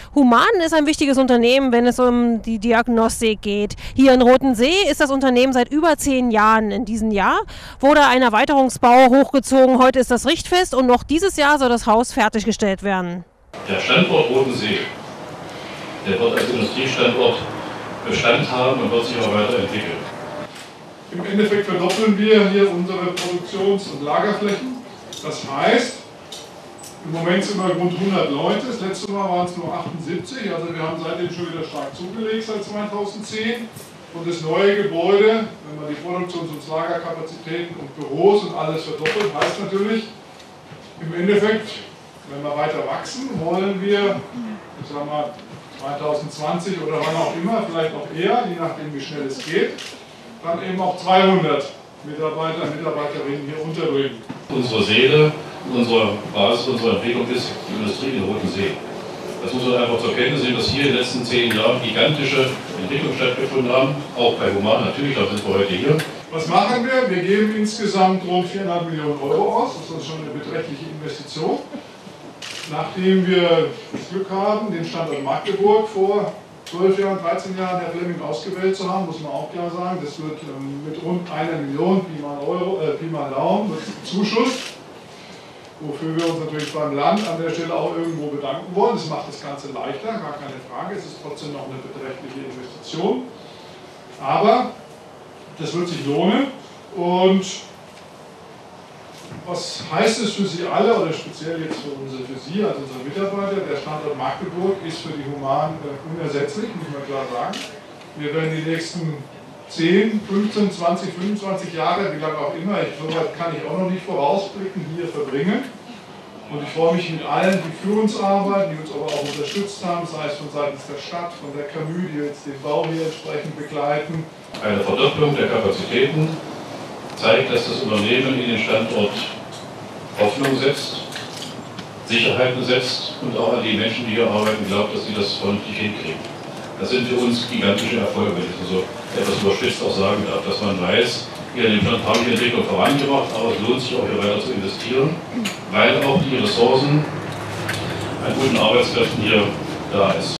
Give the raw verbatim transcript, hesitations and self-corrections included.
Human ist ein wichtiges Unternehmen, wenn es um die Diagnostik geht. Hier in Rothensee ist das Unternehmen seit über zehn Jahren. In diesem Jahr wurde ein Erweiterungsbau hochgezogen. Heute ist das Richtfest und noch dieses Jahr soll das Haus fertiggestellt werden. Der Standort Rothensee, der wird als Industriestandort Bestand haben und wird sich auch weiterentwickeln. Im Endeffekt verdoppeln wir hier unsere Produktions- und Lagerflächen. Das heißt, im Moment sind wir rund hundert Leute, das letzte Mal waren es nur achtundsiebzig, also wir haben seitdem schon wieder stark zugelegt seit zweitausendzehn. Und das neue Gebäude, wenn man die Produktions- und Lagerkapazitäten und Büros und alles verdoppelt, heißt natürlich, im Endeffekt, wenn wir weiter wachsen, wollen wir, ich sag mal, zweitausendzwanzig oder wann auch immer, vielleicht auch eher, je nachdem wie schnell es geht, dann eben auch zweihundert Mitarbeiter und Mitarbeiterinnen hier unterbringen. Unsere Seele, unsere Basis, unsere Entwicklung ist die Industrie in Rothensee. Das muss man einfach zur Kenntnis nehmen, dass hier in den letzten zehn Jahren gigantische Entwicklungen stattgefunden haben, auch bei Human natürlich, da sind wir heute hier. Was machen wir? Wir geben insgesamt rund viereinhalb Millionen Euro aus, das ist schon eine beträchtliche Investition. Nachdem wir das Glück haben, den Standort Magdeburg vor zwölf Jahren, dreizehn Jahren Herr Fleming ausgewählt zu haben, muss man auch klar sagen, das wird ähm, mit rund einer Million Pi mal, Euro, äh, Pi mal Daumen wird Zuschuss, wofür wir uns natürlich beim Land an der Stelle auch irgendwo bedanken wollen. Das macht das Ganze leichter, gar keine Frage, es ist trotzdem noch eine beträchtliche Investition, aber das wird sich lohnen. Und was heißt es für Sie alle, oder speziell jetzt für, unsere, für Sie, also unsere Mitarbeiter? Der Standort Magdeburg ist für die Human äh, unersetzlich, muss man klar sagen. Wir werden die nächsten zehn, fünfzehn, zwanzig, fünfundzwanzig Jahre, wie lange auch immer, ich, so weit kann ich auch noch nicht vorausblicken, hier verbringen. Und ich freue mich mit allen, die für uns arbeiten, die uns aber auch unterstützt haben, sei es von seitens der Stadt, von der Camü, die jetzt den Bau hier entsprechend begleiten. Eine Verdopplung der Kapazitäten zeigt, dass das Unternehmen in den Standort Hoffnung setzt, Sicherheiten setzt und auch an die Menschen, die hier arbeiten, glaubt, dass sie das vernünftig hinkriegen. Das sind für uns gigantische Erfolge, wenn ich so etwas überspitzt auch sagen darf, dass man weiß, hier in dem Land haben die Entwicklung vorangebracht, aber es lohnt sich auch hier weiter zu investieren, weil auch die Ressourcen an guten Arbeitskräften hier da ist.